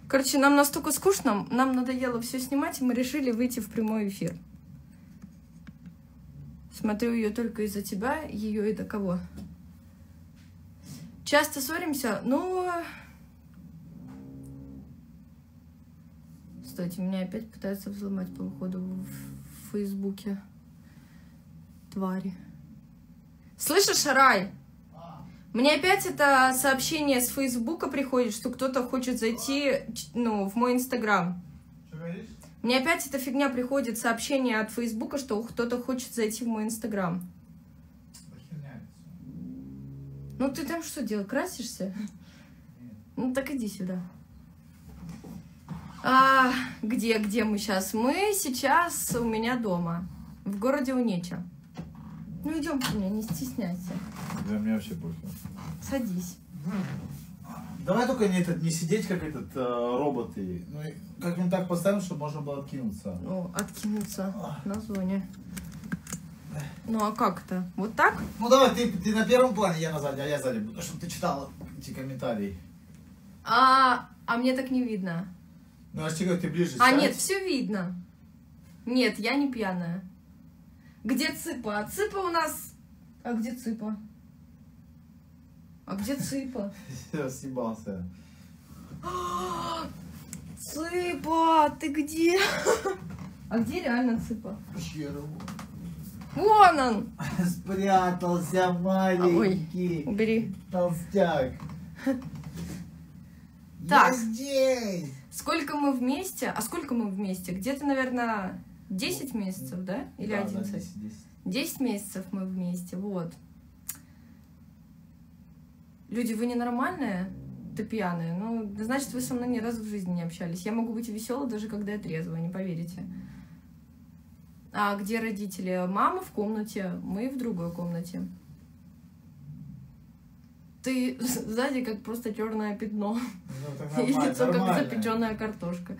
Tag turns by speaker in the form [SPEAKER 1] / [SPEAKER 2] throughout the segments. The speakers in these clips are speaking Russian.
[SPEAKER 1] Короче, нам настолько скучно, нам надоело все снимать, и мы решили выйти в прямой эфир. Смотрю ее только из-за тебя, ее и до кого. Часто ссоримся, но... Стойте, меня опять пытаются взломать, по походу, в Фейсбуке. Твари. Слышишь, Рай? Мне опять это сообщение с Фейсбука приходит, что кто-то хочет зайти, ну, в мой Инстаграм.
[SPEAKER 2] Что говоришь?
[SPEAKER 1] Мне опять эта фигня приходит, сообщение от Фейсбука, что кто-то хочет зайти в мой Инстаграм. Ну ты там что делал, красишься? Нет. Ну так иди сюда. Где мы сейчас? Мы сейчас у меня дома, в городе Унеча. Ну идем ко мне, не стесняйся.
[SPEAKER 2] Да мне вообще пофиг.
[SPEAKER 1] Садись.
[SPEAKER 2] Давай только не сидеть, как роботы. Ну, как-нибудь так поставим, чтобы можно было откинуться.
[SPEAKER 1] Ну, откинуться на зоне. Ну, а как-то? Вот так?
[SPEAKER 2] Ну, давай, ты на первом плане, я на заднем, а я сзади буду, чтобы ты читала эти комментарии.
[SPEAKER 1] А мне так не видно.
[SPEAKER 2] Ну, а что, ты ближе сядь.
[SPEAKER 1] Нет, все видно. Нет, я не пьяная. Где Цыпа? А Цыпа у нас... А где Цыпа? А где Цыпа?
[SPEAKER 2] Я съебался.
[SPEAKER 1] Цыпа, ты где? А где реально Цыпа?
[SPEAKER 2] Херу.
[SPEAKER 1] Вон он!
[SPEAKER 2] Спрятался маленький.
[SPEAKER 1] Ой, убери.
[SPEAKER 2] Толстяк.
[SPEAKER 1] Так.
[SPEAKER 2] Я здесь.
[SPEAKER 1] Сколько мы вместе? А сколько мы вместе? Где-то, наверное, 10 месяцев, да? Или
[SPEAKER 2] да,
[SPEAKER 1] 11?
[SPEAKER 2] Да, 10.
[SPEAKER 1] 10 месяцев мы вместе, вот. Люди, вы ненормальные? Ты пьяные? Ну, значит, вы со мной ни разу в жизни не общались. Я могу быть веселой, даже когда я трезвая, не поверите. А где родители? Мама в комнате, мы в другой комнате. Ты сзади как просто черное пятно.
[SPEAKER 2] Ну,
[SPEAKER 1] И лицо как запеченная картошка.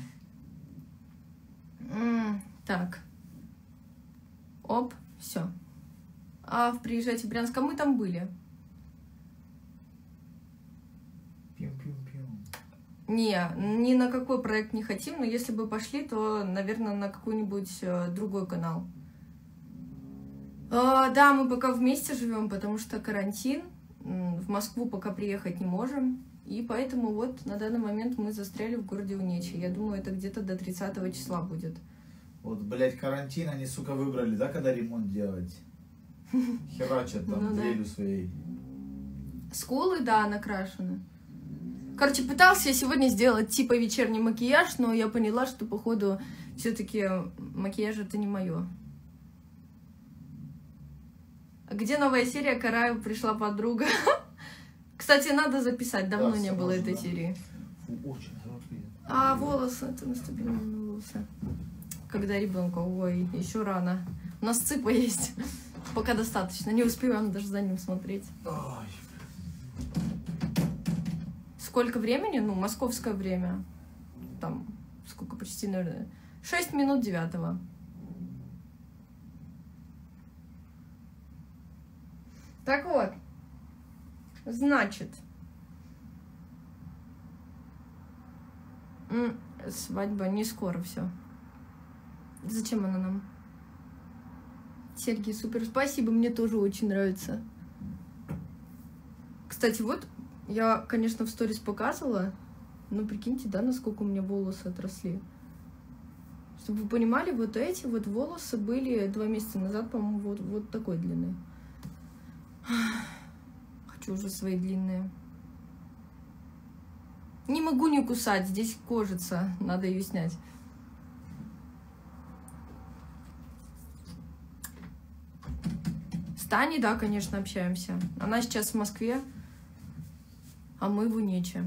[SPEAKER 1] Так. Оп, все. А приезжайте в Брянск, а мы там были. Не, ни на какой проект не хотим, но если бы пошли, то, наверное, на какой-нибудь другой канал. Да, мы пока вместе живем, потому что карантин. В Москву пока приехать не можем. И поэтому вот на данный момент мы застряли в городе Унечи. Я думаю, это где-то до 30 числа будет.
[SPEAKER 2] Вот, блядь, карантин они, сука, выбрали, да, когда ремонт делать? Херачат там дрелью своей.
[SPEAKER 1] Скулы, да, накрашены. Короче, пытался я сегодня сделать типа вечерний макияж, но я поняла, что, походу, все-таки макияж это не мое. Где новая серия «Караю пришла подруга»? Кстати, надо записать, давно не было этой серии.
[SPEAKER 2] Очень хорошие.
[SPEAKER 1] А волосы, это наступили на волосы. Когда ребенка, ой, еще рано. У нас Цыпа есть. Пока достаточно, не успеваем даже за ним смотреть.
[SPEAKER 2] Ой.
[SPEAKER 1] Сколько времени? Ну, московское время. Там, сколько, почти, наверное, 6 минут 9. Так вот, значит, свадьба не скоро, все. Зачем она нам? Серьги супер, спасибо, мне тоже очень нравится. Кстати, вот я, конечно, в сторис показывала, но прикиньте, да, насколько у меня волосы отросли. Чтобы вы понимали, вот эти вот волосы были 2 месяца назад, по-моему, вот такой длины. Хочу уже свои длинные. Не могу не кусать, здесь кожица, надо ее снять. С Таней, да, конечно, общаемся. Она сейчас в Москве, а мы в Унече.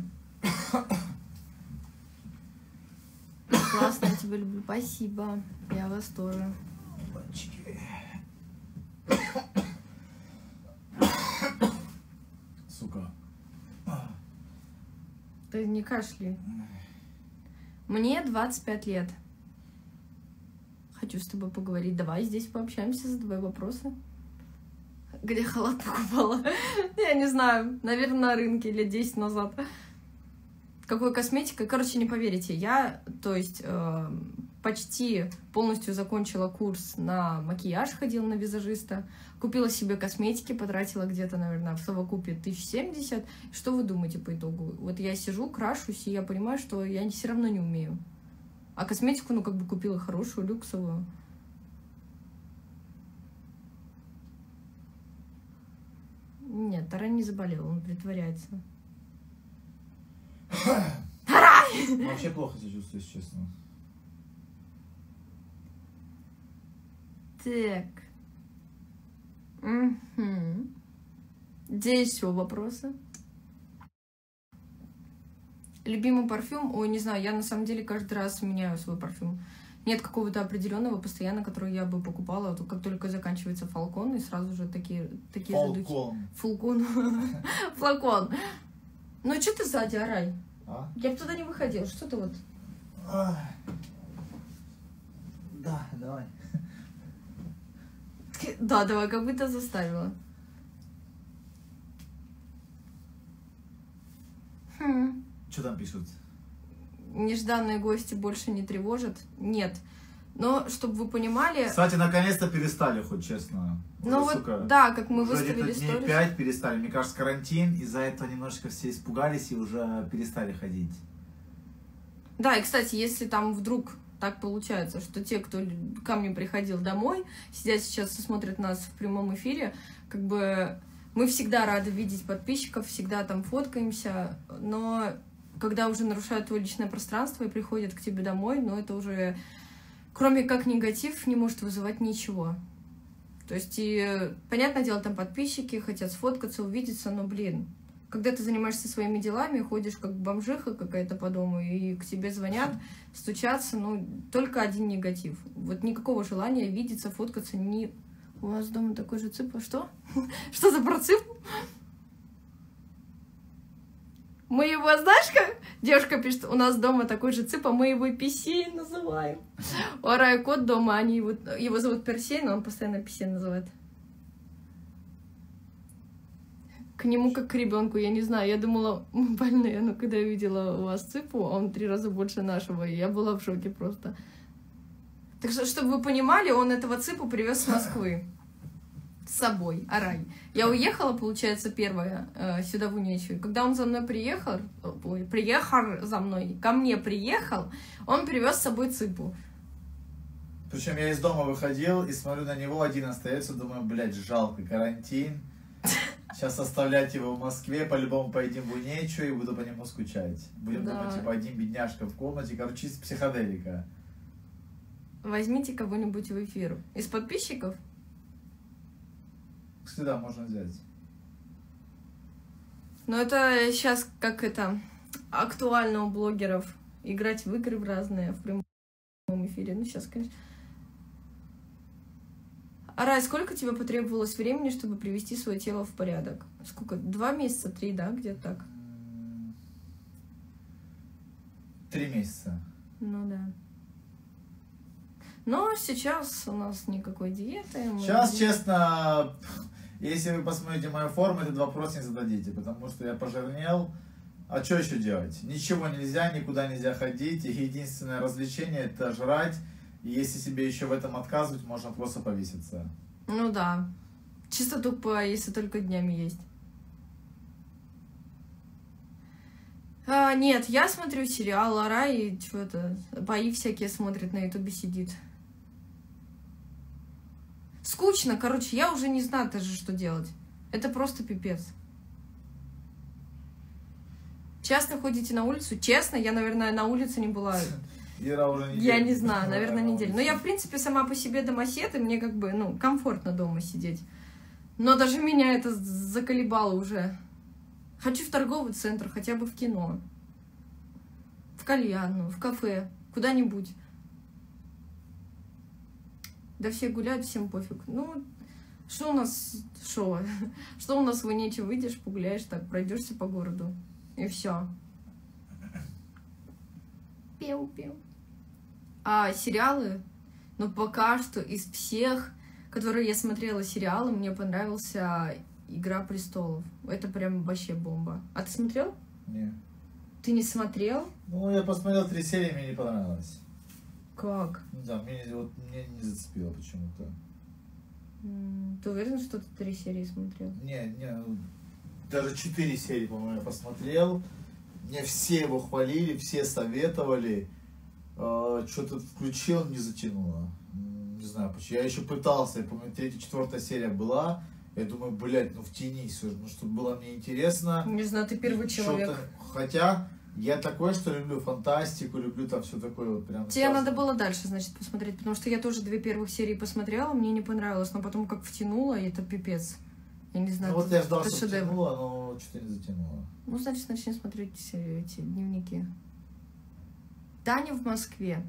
[SPEAKER 1] Классно, я тебя люблю. Спасибо. Я вас тоже.
[SPEAKER 2] Сука.
[SPEAKER 1] Ты не кашляй. Мне 25 лет. Хочу с тобой поговорить. Давай здесь пообщаемся, задавай вопросы. Где халат покупала? Я не знаю. Наверное, на рынке лет 10 назад. какой косметикой. Короче, не поверите, я, то есть, почти полностью закончила курс на макияж, ходила на визажиста, купила себе косметики, потратила где-то, наверное, в совокупе 1070. Что вы думаете по итогу? Вот я сижу, крашусь, и я понимаю, что я все равно не умею. А косметику, ну, как бы купила хорошую, люксовую. Нет, Таран не заболел, он притворяется.
[SPEAKER 2] Вообще плохо себя чувствую, если честно.
[SPEAKER 1] Так. Угу. Где еще вопросы? Любимый парфюм? Ой, не знаю, я на самом деле каждый раз меняю свой парфюм. Нет какого-то определенного постоянно, который я бы покупала, как только заканчивается флакон, и сразу же такие
[SPEAKER 2] Флакон.
[SPEAKER 1] Флакон. Флакон. Ну, что ты сзади, Арай?
[SPEAKER 2] А?
[SPEAKER 1] Я бы туда не выходила. Что ты вот?
[SPEAKER 2] Да, давай.
[SPEAKER 1] Да, давай, как будто заставила.
[SPEAKER 2] Что там пишут?
[SPEAKER 1] Нежданные гости больше не тревожат? Нет. Но, чтобы вы понимали...
[SPEAKER 2] Кстати, наконец-то перестали, хоть честно.
[SPEAKER 1] Ну
[SPEAKER 2] уже,
[SPEAKER 1] вот,
[SPEAKER 2] сука,
[SPEAKER 1] да, как мы
[SPEAKER 2] уже
[SPEAKER 1] выставили
[SPEAKER 2] где-то дней
[SPEAKER 1] сторис.
[SPEAKER 2] 5 перестали. Мне кажется, карантин, из-за этого немножечко все испугались и уже перестали ходить.
[SPEAKER 1] Да, и, кстати, если там вдруг так получается, что те, кто ко мне приходил домой, сидят сейчас и смотрят нас в прямом эфире, как бы мы всегда рады видеть подписчиков, всегда там фоткаемся, но когда уже нарушают твое личное пространство и приходят к тебе домой, ну это уже, кроме как негатив, не может вызывать ничего. То есть, и, понятное дело, там подписчики хотят сфоткаться, увидеться, но, блин, когда ты занимаешься своими делами, ходишь как бомжиха какая-то по дому, и к тебе звонят, стучатся, ну, только один негатив. Вот никакого желания видеться, фоткаться, не... У вас дома такой же цып? Что? Что за процып? Мы его, знаешь как? Девушка пишет, у нас дома такой же цып, а мы его Писей называем. У Арая кот дома, они его зовут Персей, но он постоянно Писей называет. К нему как к ребенку, я не знаю, я думала, мы больные, но когда я видела у вас цыпу, он 3 раза больше нашего, и я была в шоке просто. Так что, чтобы вы понимали, он этого цыпу привез с Москвы с собой, Арай. Я уехала, получается, первая сюда в Унечью. Когда он за мной приехал за мной, ко мне приехал, он привез с собой цыпу.
[SPEAKER 2] Причем я из дома выходил и смотрю на него, один остается, думаю, блядь, жалко, карантин. Сейчас оставлять его в Москве, по-любому поедем в Унечью и буду по нему скучать. Будем думать, типа, один бедняжка в комнате, короче, чисто психоделика.
[SPEAKER 1] Возьмите кого-нибудь в эфир. Из подписчиков?
[SPEAKER 2] Кстати, да, можно взять.
[SPEAKER 1] Но это сейчас как это актуально у блогеров. Играть в игры в разные в прямом эфире. Ну, сейчас, конечно. Арай, сколько тебе потребовалось времени, чтобы привести свое тело в порядок? Сколько? 2 месяца, 3, да? Где-то так?
[SPEAKER 2] 3 месяца.
[SPEAKER 1] Ну да. Но сейчас у нас никакой диеты.
[SPEAKER 2] Сейчас, честно, если вы посмотрите мою форму, этот вопрос не зададите, потому что я пожирнел. А что еще делать? Ничего нельзя, никуда нельзя ходить. И единственное развлечение — это жрать. И если себе еще в этом отказывать, можно просто повеситься.
[SPEAKER 1] Ну да. Чисто тупо, если только днями есть. Нет, я смотрю сериал Арай и что-то. Бои всякие смотрит, на ютубе сидит. Скучно, короче, я уже не знаю даже, что делать. Это просто пипец. Часто ходите на улицу? Честно, я, наверное, на улице не была.
[SPEAKER 2] Ира уже неделю.
[SPEAKER 1] Я не знаю, наверное, неделю. Но я, в принципе, сама по себе домосед, и мне как бы, ну, комфортно дома сидеть. Но даже меня это заколебало уже. Хочу в торговый центр, хотя бы в кино. В кальянную, в кафе, куда-нибудь. Да все гуляют, всем пофиг. Ну, что у нас, что у нас в Унече, выйдешь, погуляешь, так, пройдешься по городу. И все. Пел-пел. А сериалы? Ну, пока что из всех, которые я смотрела сериалы, мне понравился «Игра престолов». Это прям вообще бомба. А ты смотрел?
[SPEAKER 2] Нет.
[SPEAKER 1] Ты не смотрел?
[SPEAKER 2] Ну, я посмотрел 3 серии, мне не понравилось.
[SPEAKER 1] Как?
[SPEAKER 2] Не знаю, мне не зацепило почему-то.
[SPEAKER 1] Ты уверен, что ты 3 серии смотрел?
[SPEAKER 2] Не, даже 4 серии, по-моему, я посмотрел. Мне все его хвалили, все советовали. Что-то включил, не затянуло. Не знаю почему. Я еще пытался, я помню, 3-4 серия была. Я думаю, блядь, ну втянись уже, ну чтобы было мне интересно.
[SPEAKER 1] Не знаю, ты первый человек.
[SPEAKER 2] Хотя я такой, что люблю фантастику, люблю там все такое вот прям.
[SPEAKER 1] Тебе надо было дальше, значит, посмотреть, потому что я тоже 2 первых серии посмотрела, мне не понравилось, но потом как втянула, это пипец. Я не знаю,
[SPEAKER 2] ну, вот я ждал,
[SPEAKER 1] это
[SPEAKER 2] что
[SPEAKER 1] шедевр.
[SPEAKER 2] втянуло, но что-то не затянуло.
[SPEAKER 1] Ну, значит, начни смотреть эти дневники. Таня в Москве.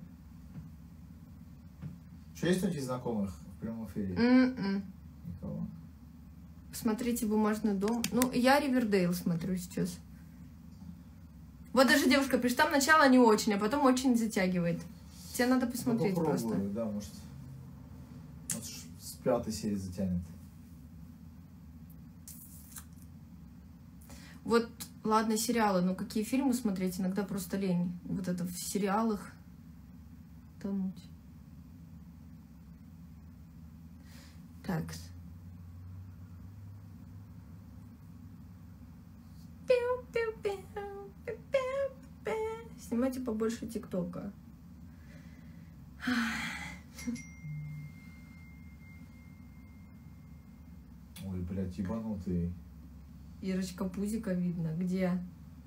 [SPEAKER 2] Что, есть кто-нибудь знакомых в прямом эфире? Никого.
[SPEAKER 1] Смотрите «Бумажный дом». Ну, я «Ривердейл» смотрю сейчас. Вот даже девушка пишет, там начало не очень, а потом очень затягивает. Тебе надо посмотреть,
[SPEAKER 2] ну,
[SPEAKER 1] просто.
[SPEAKER 2] Да, может. Вот с 5-й серии затянет.
[SPEAKER 1] Вот, ладно, сериалы, но какие фильмы смотреть, иногда просто лень. Вот это в сериалах тонуть. Так. Снимайте побольше ТикТока.
[SPEAKER 2] Ой, блядь, ебанутый.
[SPEAKER 1] Ирочка, пузика видно. Где?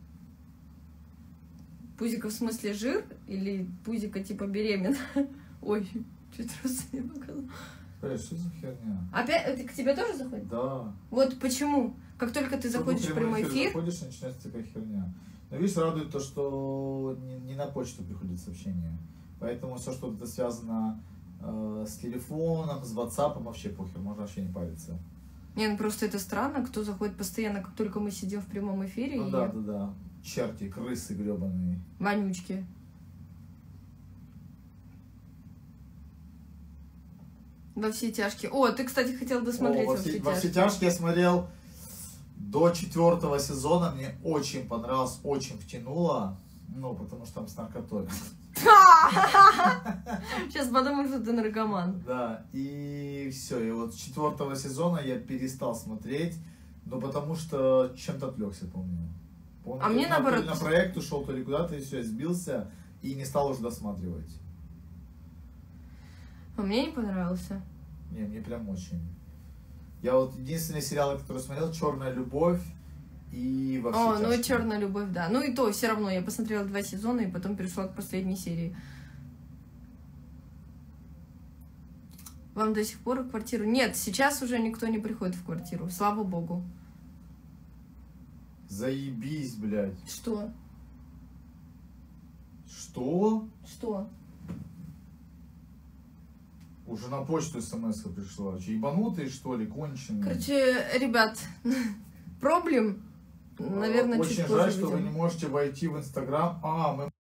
[SPEAKER 1] Пузика в смысле жир? Или пузика типа беременна? Ой, чуть раз не показала.
[SPEAKER 2] Что за херня?
[SPEAKER 1] Опять? Это к тебе тоже заходит?
[SPEAKER 2] Да.
[SPEAKER 1] Вот почему? Как только ты заходишь в прямой эфир...
[SPEAKER 2] Заходишь, начинается такая херня. Но видишь, радует то, что не на почту приходит сообщение. Поэтому все, что это связано с телефоном, с WhatsApp, вообще похер, можно вообще не париться.
[SPEAKER 1] Не, ну просто это странно, кто заходит постоянно, как только мы сидим в прямом эфире.
[SPEAKER 2] Ну
[SPEAKER 1] и...
[SPEAKER 2] да. Черти, крысы гребаные.
[SPEAKER 1] Вонючки. Во все тяжкие. О, ты, кстати, хотел досмотреть во все
[SPEAKER 2] Во все
[SPEAKER 1] тяжкие.
[SPEAKER 2] тяжкие я смотрел до 4-го сезона. Мне очень понравилось, очень втянуло. Ну, потому что там с наркотой.
[SPEAKER 1] Сейчас подумаю, что ты наркоман.
[SPEAKER 2] Да, и все. И вот с 4-го сезона я перестал смотреть. Ну, потому что чем-то отвлекся, помню.
[SPEAKER 1] А мне наоборот...
[SPEAKER 2] На проект ушел то ли куда-то, и все, сбился. И не стал уже досматривать.
[SPEAKER 1] А мне не понравился.
[SPEAKER 2] Не, мне прям очень. Я вот единственные сериалы, которые смотрел, «Черная любовь» и «Во все
[SPEAKER 1] О, ну и
[SPEAKER 2] тяжкие».
[SPEAKER 1] «Черная любовь», да. Ну и то, все равно, я посмотрела 2 сезона и потом перешла к последней серии. Вам до сих пор в квартиру? Нет, сейчас уже никто не приходит в квартиру, слава богу.
[SPEAKER 2] Заебись, блядь.
[SPEAKER 1] Что?
[SPEAKER 2] Что?
[SPEAKER 1] Что?
[SPEAKER 2] Уже на почту смс-ка пришла. Че, ебанутые, что ли, конченые?
[SPEAKER 1] Короче, ребят, проблем, наверное, чуть
[SPEAKER 2] очень
[SPEAKER 1] позже
[SPEAKER 2] жаль, что вы
[SPEAKER 1] видим.
[SPEAKER 2] не можете войти в Инстаграм. Мы